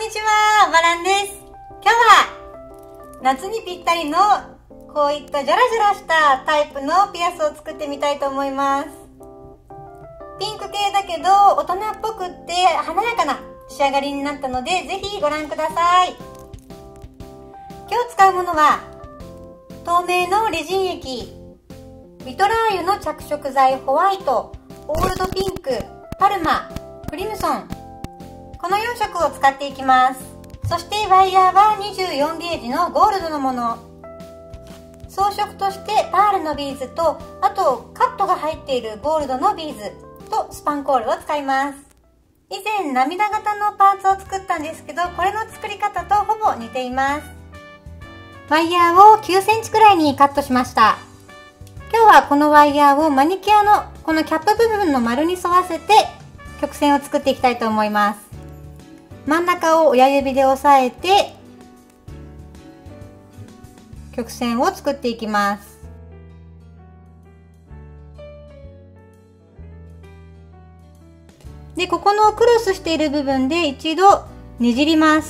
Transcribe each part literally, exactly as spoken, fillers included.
にちは、バランです。今日は夏にぴったりのこういったジャラジャラしたタイプのピアスを作ってみたいと思います。ピンク系だけど大人っぽくって華やかな仕上がりになったので、ぜひご覧ください。今日使うものは透明のレジン液、ビトラー油の着色剤ホワイト、オールドピンク、パルマ、クリムソン、このよんしょくを使っていきます。そしてワイヤーはにじゅうよんゲージのゴールドのもの。装飾としてパールのビーズと、あとカットが入っているゴールドのビーズとスパンコールを使います。以前涙型のパーツを作ったんですけど、これの作り方とほぼ似ています。ワイヤーをきゅうセンチくらいにカットしました。今日はこのワイヤーをマニキュアのこのキャップ部分の丸に沿わせて曲線を作っていきたいと思います。真ん中を親指で押さえて曲線を作っていきます。で、ここのクロスしている部分で一度ねじります。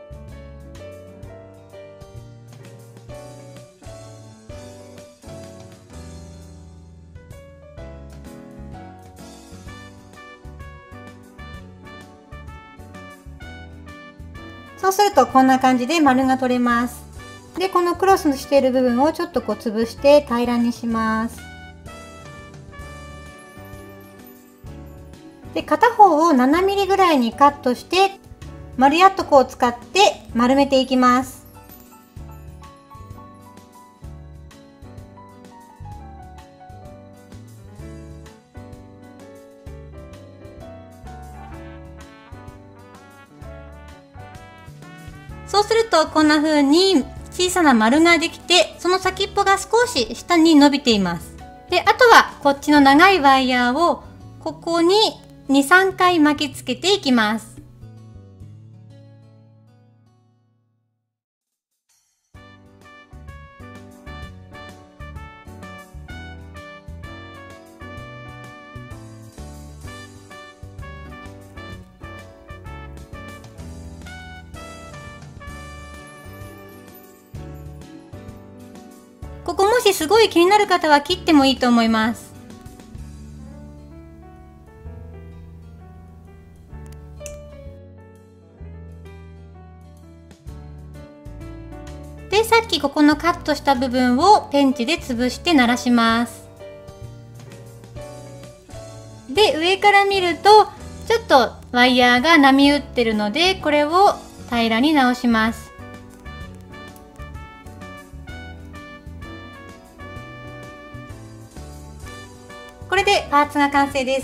そうするとこんな感じで丸が取れます。で、このクロスしている部分をちょっとこう潰して平らにします。で、片方をななミリぐらいにカットして丸やっとこを使って丸めていきます。そうするとこんな風に小さな丸ができて、その先っぽが少し下に伸びています。で、あとはこっちの長いワイヤーをここにに、さんかい巻きつけていきます。ここもしすごい気になる方は切ってもいいと思います。で、さっきここのカットした部分をペンチで潰してならします。で、上から見るとちょっとワイヤーが波打ってるので、これを平らに直します。これでパーツが完成です。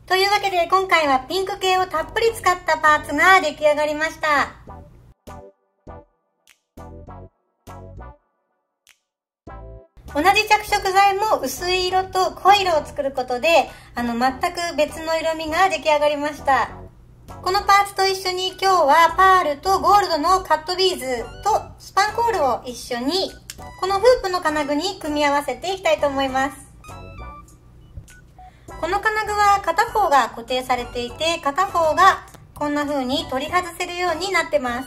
というわけで今回はピンク系をたっぷり使ったパーツが出来上がりました。同じ着色剤も薄い色と濃い色を作ることで、あの全く別の色味が出来上がりました。このパーツと一緒に今日はパールとゴールドのカットビーズとスパンコールを一緒にこのフープの金具に組み合わせていきたいと思います。この金具は片方が固定されていて、片方がこんな風に取り外せるようになってます。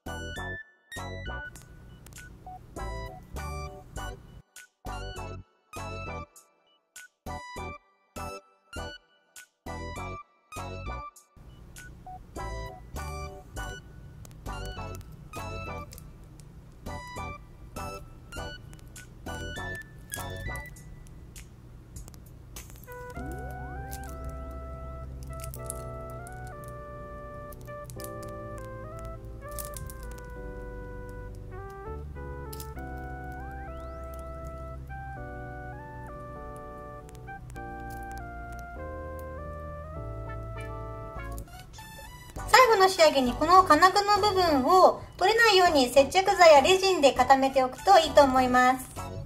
最後の仕上げにこの金具の部分を取れないように接着剤やレジンで固めておくといいと思います。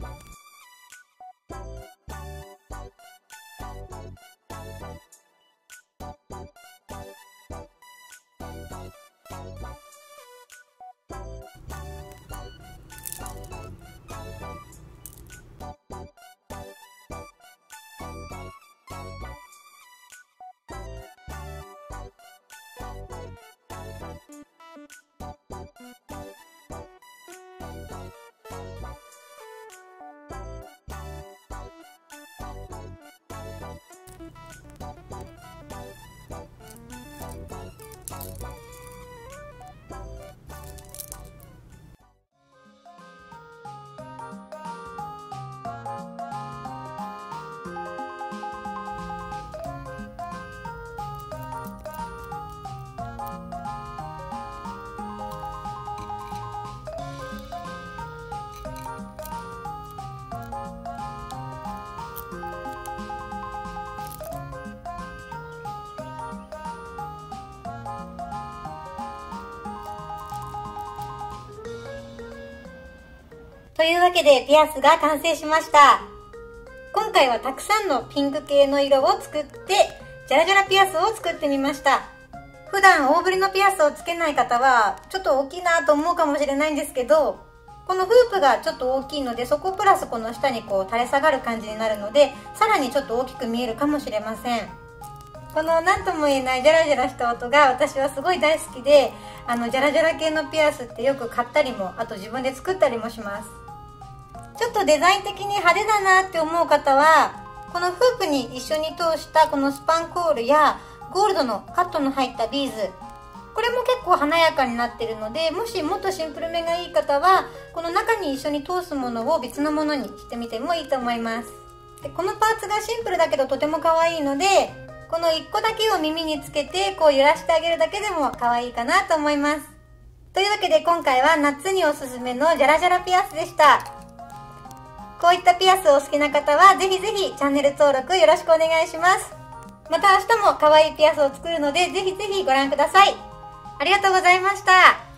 というわけでピアスが完成しました。今回はたくさんのピンク系の色を作ってジャラジャラピアスを作ってみました。普段大ぶりのピアスをつけない方はちょっと大きいなと思うかもしれないんですけど、このフープがちょっと大きいので、そこプラスこの下にこう垂れ下がる感じになるので、さらにちょっと大きく見えるかもしれません。この何とも言えないジャラジャラした音が私はすごい大好きで、あのジャラジャラ系のピアスってよく買ったりも、あと自分で作ったりもします。ちょっとデザイン的に派手だなって思う方は、このフープに一緒に通したこのスパンコールやゴールドのカットの入ったビーズ、これも結構華やかになってるので、もしもっとシンプルめがいい方はこの中に一緒に通すものを別のものにしてみてもいいと思います。でこのパーツがシンプルだけどとても可愛いので、このいっこだけを耳につけてこう揺らしてあげるだけでも可愛いかなと思います。というわけで今回は夏におすすめのジャラジャラピアスでした。こういったピアスを好きな方はぜひぜひチャンネル登録よろしくお願いします。また明日も可愛いピアスを作るのでぜひぜひご覧ください。ありがとうございました。